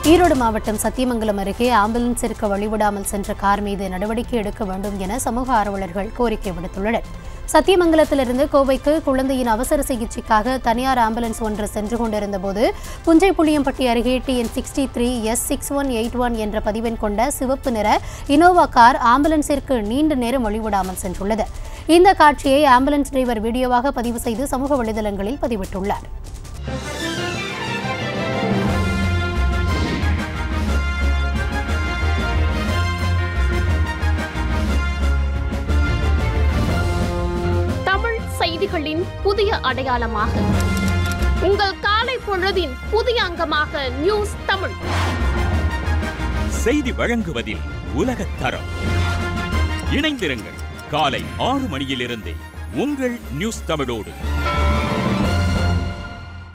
ஈரோடு மாவட்டம் சத்தியமங்கலம் அருகே ஆம்புலன்ஸிற்கு வழிவிடாமல் சென்ற கார் மீது நடவடிக்கை எடுக்க வேண்டும் என சமூக ஆர்வலர்கள் கோரிக்கை விடுத்துள்ளனர். சத்தியமங்கலத்திலிருந்து கோவைக்கு குழந்தையின் அவசர சிகிச்சைக்காக தனியார் ஆம்புலன்ஸ் ஒன்று சென்று கொண்டிருந்தபோது புஞ்சைப்புளியம்பட்டி அருகே TN63S6181 என்ற பதிவெண் கொண்ட சிவப்பு நிற இனோவா கார் ஆம்புலன்ஸிற்கு நீண்ட நேரம் வழிவிடாமல் சென்றுள்ளது. இந்த காட்சியை ஆம்புலன்ஸ் டிரைவர் வீடியோவாக பதிவு செய்து சமூக வலைதளங்களில் பதிவிட்டுள்ளார். செய்திகளின் புதிய அடையாளமாக உங்கள் காலை பொழுதின் புதிய அங்கமாக நியூஸ் தமிழ் செய்தி வழங்குவதில் உலகத் தரம். இணைந்திருங்கள் காலை 6 மணியிலிருந்தே உங்கள் நியூஸ் தமிழோடு.